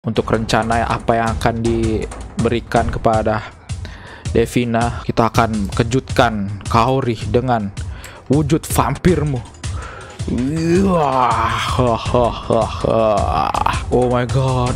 untuk rencana apa yang akan diberikan kepada Devina. Kita akan kejutkan Kaori dengan wujud vampirmu. Oh my god.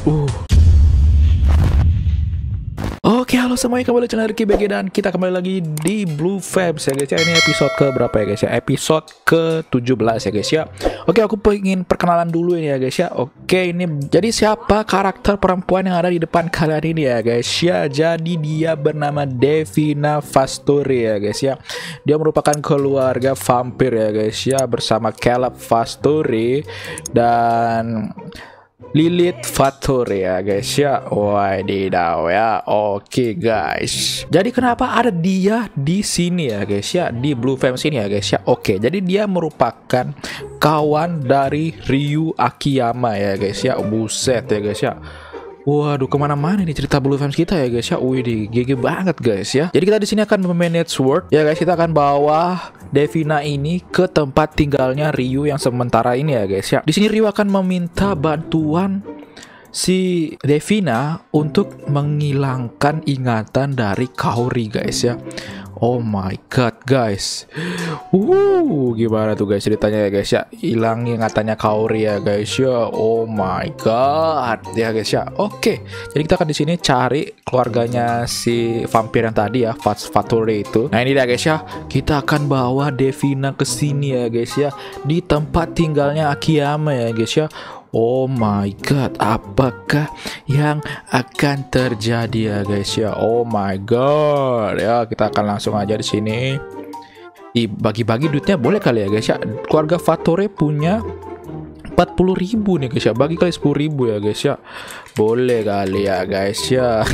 Oke, halo semuanya, kembali channel Ricky BG dan kita kembali lagi di Blue Vibes ya guys ya. Ini episode ke berapa ya guys ya? Episode ke-17 ya guys ya. Oke, aku pengen perkenalan dulu ini ya guys ya. Oke, ini jadi siapa karakter perempuan yang ada di depan kalian ini ya guys ya. Jadi dia bernama Devina Fastori ya guys ya. Dia merupakan keluarga vampir ya guys ya, bersama Caleb Fastori dan Lilith Fattori ya guys ya. Wadidaw ya. Oke guys. Jadi kenapa ada dia di sini ya guys ya, di Blue Flames ini ya guys ya. Oke, jadi dia merupakan kawan dari Ryu Akiyama ya guys ya. Buset ya guys ya. Waduh, kemana-mana nih cerita Blue Flames kita ya guys ya. Wih, GG banget guys ya. Jadi kita di sini akan memanage Sword ya guys. Kita akan bawa Devina ini ke tempat tinggalnya Ryu yang sementara ini ya guys ya. Di sini Ryu akan meminta bantuan si Devina untuk menghilangkan ingatan dari Kaori guys ya. Oh my god guys. Gimana tuh guys ceritanya ya guys ya, hilang ingatannya Kaori ya guys ya. Oh my god ya guys ya. Oke, jadi kita akan di sini cari keluarganya si vampir yang tadi ya, Fattori itu. Nah ini dia guys ya, kita akan bawa Devina ke sini ya guys ya, di tempat tinggalnya Akiyama ya guys ya. Oh my god, apakah yang akan terjadi ya guys ya? Oh my god ya, kita akan langsung aja di sini. Bagi-bagi duitnya boleh kali ya guys ya. Keluarga Fattori punya 40.000 nih guys ya, bagi kali 10.000 ya guys ya. Boleh kali ya guys ya.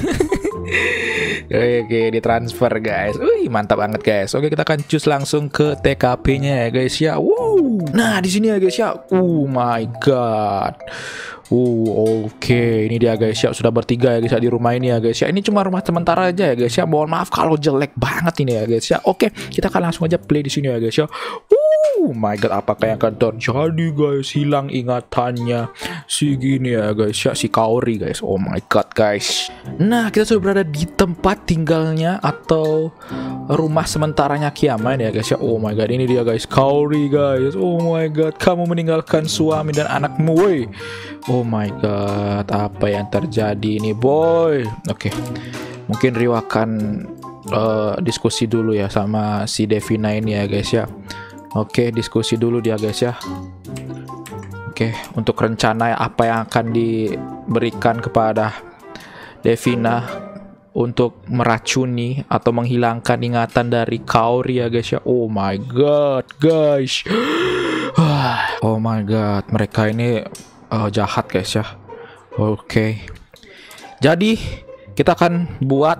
Oke, ditransfer guys. Wih, mantap banget guys. Oke, kita akan cus langsung ke TKP-nya ya guys ya. Nah, di sini ya guys ya. Oh my god. Oke, ini dia guys ya, sudah bertiga ya guys ya di rumah ini ya guys ya. Ini cuma rumah sementara aja ya guys ya. Mohon maaf kalau jelek banget ini ya guys ya. Oke, kita akan langsung aja play di sini ya guys ya. Oh my god, apakah yang akan terjadi guys? Hilang ingatannya si gini ya guys ya, si Kaori guys. Oh my god guys. Nah, kita sudah berada di tempat tinggalnya atau rumah sementaranya Akiyama ya guys ya. Oh my god, ini dia guys, Kaori guys. Oh my god, kamu meninggalkan suami dan anakmu woi. Oh my god, apa yang terjadi ini boy? Oke, mungkin Ryu akan diskusi dulu ya sama si Devina ini ya guys ya. Oke, diskusi dulu dia guys ya. Oke, untuk rencana apa yang akan diberikan kepada Devina untuk meracuni atau menghilangkan ingatan dari Kaori ya guys ya. Oh my god guys. Oh my god, mereka ini jahat guys ya. Oke, jadi kita akan buat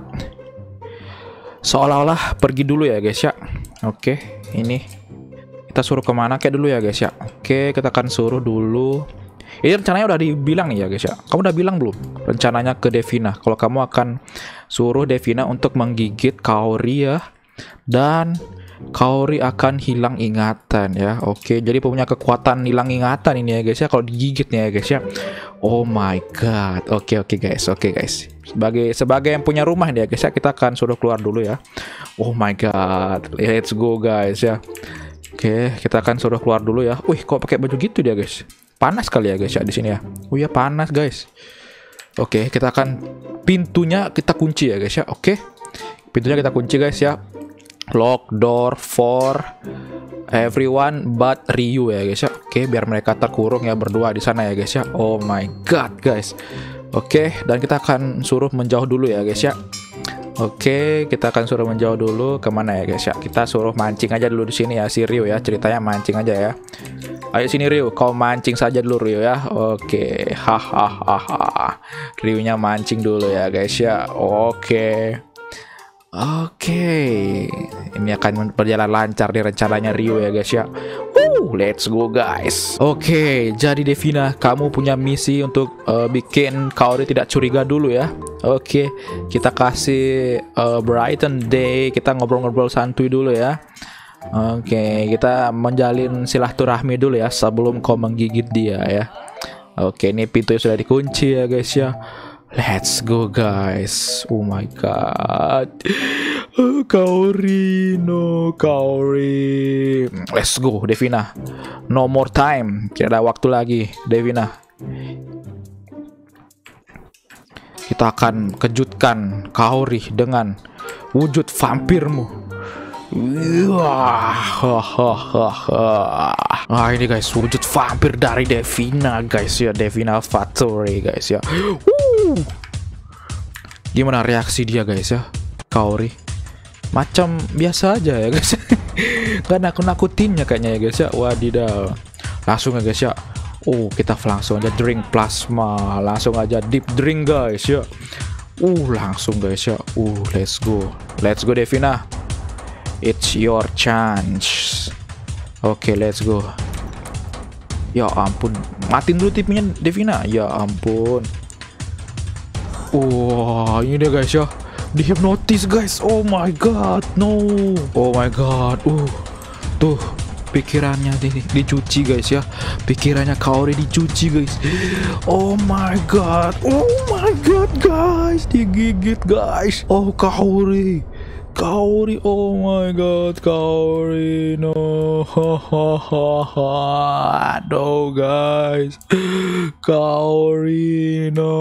seolah-olah pergi dulu ya guys ya. Oke, ini kita suruh kemana kayak dulu ya guys ya. Oke, kita akan suruh dulu. Ini rencananya udah dibilang nih ya guys ya. Kamu udah bilang belum rencananya ke Devina kalau kamu akan suruh Devina untuk menggigit Kaori ya, dan Kaori akan hilang ingatan ya. Oke, jadi punya kekuatan hilang ingatan ini ya guys ya kalau digigit nih ya guys ya. Oh my god. Oke guys. Oke guys. Sebagai yang punya rumah nih ya guys ya, kita akan suruh keluar dulu ya. Oh my god. Let's go guys ya. Oke, kita akan suruh keluar dulu ya. Wih, kok pakai baju gitu dia guys? Panas kali ya guys ya di sini ya. Oh ya, panas guys. Oke, kita akan pintunya kita kunci ya guys ya. Oke, pintunya kita kunci guys ya. Lock door for everyone but Ryu ya guys ya. Oke, biar mereka terkurung ya berdua di sana ya guys ya. Oh my god guys. Oke, dan kita akan suruh menjauh dulu ya guys ya. Oke, kita akan suruh menjauh dulu. Kemana ya guys ya? Kita suruh mancing aja dulu di sini ya si Ryu ya. Ceritanya mancing aja ya. Ayo sini Ryu, kau mancing saja dulu Ryu ya. Oke, hahaha. Ryu-nya mancing dulu ya guys ya. Oke, ini akan berjalan lancar di rencananya Ryu ya guys ya. Let's go guys. Oke, jadi Devina, kamu punya misi untuk bikin Kaori tidak curiga dulu ya. Oke, kita kasih Brighten Day, kita ngobrol-ngobrol santuy dulu ya. Oke, kita menjalin silaturahmi dulu ya sebelum kau menggigit dia ya. Oke, ini pintunya sudah dikunci ya guys ya. Let's go guys. Oh my god. Kaori, no Kaori. Let's go Devina. No more time. Tidak ada waktu lagi Devina. Kita akan kejutkan Kaori dengan wujud vampirmu. Ini guys wujud vampir dari Devina guys ya, Devina Factory guys ya. Gimana reaksi dia guys ya, Kaori? Macam biasa aja ya guys. Gak nakut-nakutinnya kayaknya ya guys ya. Wadidaw. Langsung ya guys ya. Kita langsung aja drink plasma, langsung aja deep drink guys ya. Langsung guys ya. Let's go Devina. It's your chance. Oke, let's go. Ya ampun, matiin dulu TV-nya Devina. Ya ampun. Ini dia guys ya. Dihipnotis guys. Oh my god, no. Oh my god. Tuh, pikirannya dicuci guys ya. Pikirannya Kaori dicuci guys. Oh my god guys, digigit guys. Oh Kaori, oh my god, Kaori, no. Aduh guys, Kaori, no.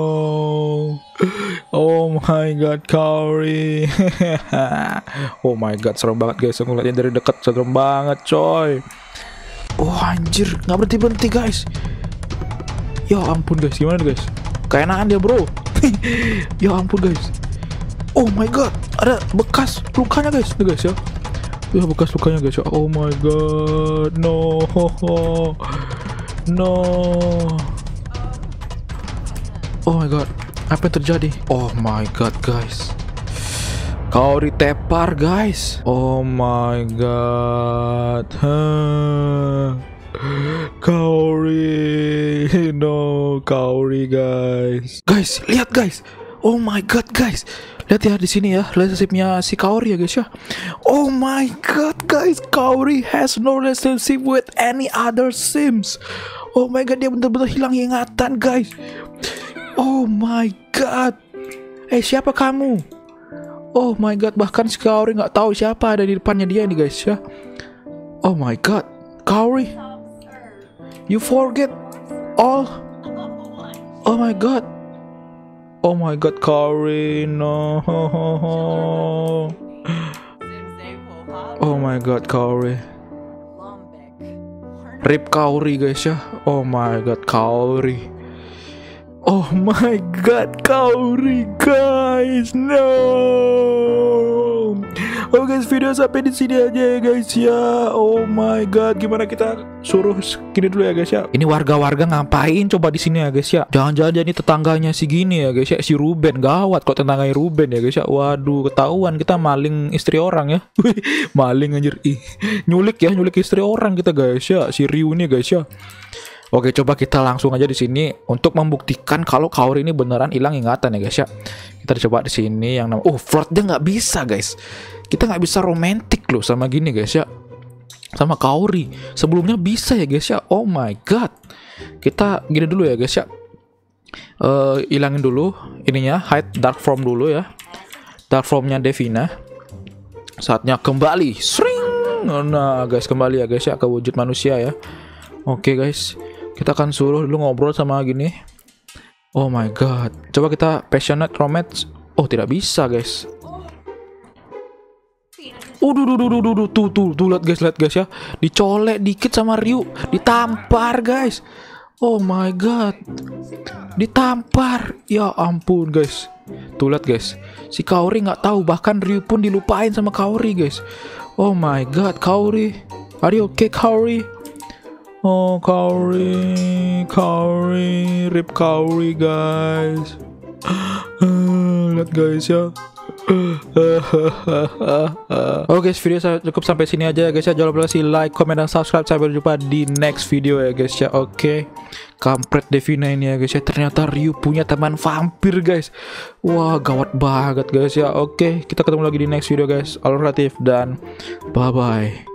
Oh my god, Kaori. Oh my god, serem banget guys. Aku ngeliatnya dari dekat, serem banget coy. Anjir, nggak berhenti guys. Ya ampun guys, gimana guys? Keenakan dia bro. Ya ampun guys. Oh my god, ada bekas lukanya guys, nih guys ya. Ya bekas lukanya guys ya. Oh my god, no. Oh my god, apa yang terjadi? Oh my god guys, Kaori tepar guys. Oh my god. Kaori, no, Kaori guys. Guys, lihat guys. Oh my god guys, lihat ya di sini ya relationship-nya si Kaori ya guys ya. Oh my god guys, Kaori has no relationship with any other Sims. Oh my god, dia bener-bener hilang ingatan guys. Oh my god. Siapa kamu? Oh my god, bahkan si Kaori nggak tahu siapa ada di depannya dia nih guys ya. Oh my god, Kaori, you forget all. Oh my god. Oh my god, Kaori, no. Oh my god, Kaori. Rip Kaori guys ya. Oh my god, Kaori. Oh my god, Kaori guys, no. Oke guys, video sampai di sini aja ya guys ya. Oh my god, gimana kita suruh gini dulu ya guys ya. Ini warga-warga ngapain coba di sini ya guys ya? Jangan-jangan ini tetangganya si gini ya guys ya, si Ruben. Gawat kok tetangganya Ruben ya guys ya. Waduh, ketahuan kita maling istri orang ya. Maling anjir. Nyulik istri orang kita guys ya, si Ryu ini guys ya. Oke, coba kita langsung aja di sini untuk membuktikan kalau Kaori ini beneran hilang ingatan ya guys ya. Kita coba di sini yang namanya flirt dia nggak bisa guys. Kita nggak bisa romantis loh sama gini guys ya. Sama Kaori. Sebelumnya bisa ya guys ya. Oh my god. Kita gini dulu ya guys ya. Hilangin dulu ininya, hide dark form dulu ya. Dark formnya Devina. Saatnya kembali. Sring. Nah guys, kembali ya guys ya ke wujud manusia ya. Oke guys. Kita akan suruh dulu ngobrol sama gini. Oh my god. Coba kita passionate romance. Oh, tidak bisa guys. Tuh lihat guys ya. Dicolek dikit sama Ryu, ditampar guys. Oh my god. Ditampar. Ya ampun guys. Tuh lihat guys. Si Kaori nggak tahu, bahkan Ryu pun dilupain sama Kaori guys. Oh my god, Kaori. Are you okay, Kaori? Oh Kaori, rip Kaori guys. Lihat guys ya. Oke guys, video saya cukup sampai sini aja ya guys ya. Jangan lupa kasih like, comment, dan subscribe. Sampai jumpa di next video ya guys ya. Oke. Kampret Devina ini ya guys ya. Ternyata Ryu punya teman vampir guys. Wah, gawat banget guys ya. Oke, kita ketemu lagi di next video guys. Alternatif dan bye bye.